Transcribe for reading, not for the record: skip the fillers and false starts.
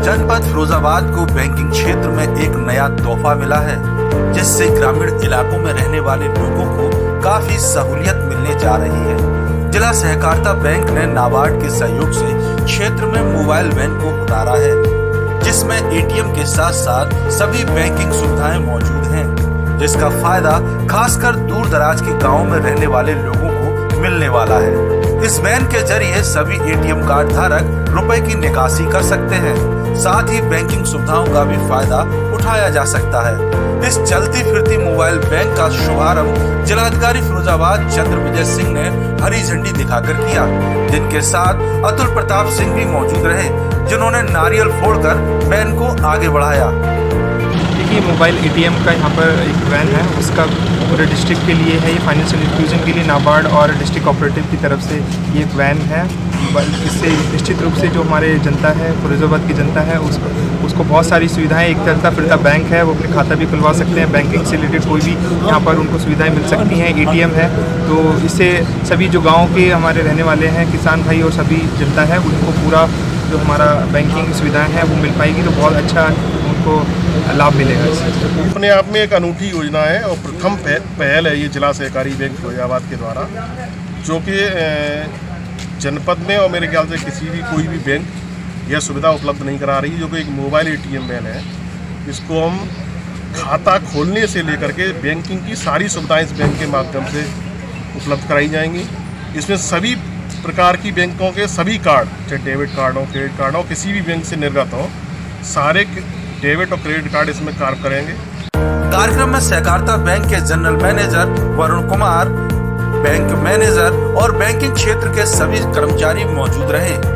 जनपद फिरोजाबाद को बैंकिंग क्षेत्र में एक नया तोहफा मिला है, जिससे ग्रामीण इलाकों में रहने वाले लोगों को काफी सहूलियत मिलने जा रही है। जिला सहकारिता बैंक ने नाबार्ड के सहयोग से क्षेत्र में मोबाइल वैन को उतारा है, जिसमें एटीएम के साथ साथ सभी बैंकिंग सुविधाएं मौजूद हैं, जिसका फायदा खासकर दूर दराज के गाँव में रहने वाले लोगों को मिलने वाला है। इस वैन के जरिए सभी एटीएम कार्ड धारक रुपए की निकासी कर सकते हैं, साथ ही बैंकिंग सुविधाओं का भी फायदा उठाया जा सकता है। इस चलती फिरती मोबाइल बैंक का शुभारंभ जिलाधिकारी फिरोजाबाद चंद्र विजय सिंह ने हरी झंडी दिखाकर किया, जिनके साथ अतुल प्रताप सिंह भी मौजूद रहे, जिन्होंने नारियल फोड़कर वैन को आगे बढ़ाया। देखिए, मोबाइल एटीएम का यहाँ पर एक वैन है, उसका पूरे डिस्ट्रिक्ट के लिए है। ये फाइनेंशियल इंक्लूजन के लिए नाबार्ड और डिस्ट्रिक्ट कोऑपरेटिव की तरफ से ये एक वैन है। इससे निश्चित रूप से जो हमारे जनता है, फिरोजाबाद की जनता है, उसको बहुत सारी सुविधाएं, एक चलता फिरता बैंक है, वो अपने खाता भी खुलवा सकते हैं, बैंकिंग से रिलेटेड कोई भी यहाँ पर उनको सुविधाएं मिल सकती हैं। एटीएम है, तो इससे सभी जो गाँव के हमारे रहने वाले हैं, किसान भाई और सभी जनता है, उनको पूरा जो हमारा बैंकिंग सुविधाएं हैं वो मिल पाएगी, तो बहुत अच्छा उनको लाभ मिलेगा। इससे अपने आप में एक अनूठी योजना है और प्रथम पहल है ये जिला सहकारी बैंक फिरोजाबाद के द्वारा, जो कि जनपद में और मेरे ख्याल से किसी भी कोई भी बैंक यह सुविधा उपलब्ध नहीं करा रही, जो कि एक मोबाइल एटीएम वैन है। इसको हम खाता खोलने से लेकर के बैंकिंग की सारी सुविधाएं इस बैंक के माध्यम से उपलब्ध कराई जाएंगी। इसमें सभी प्रकार की बैंकों के सभी कार्ड, चाहे डेबिट कार्ड हो, क्रेडिट कार्ड हो, किसी भी बैंक से निर्गत हो, सारे डेबिट और क्रेडिट कार्ड इसमें कार्य करेंगे। कार्यक्रम में सहकारिता बैंक के general manager Varun Kumar, bank manager और बैंकिंग क्षेत्र के सभी कर्मचारी मौजूद रहे।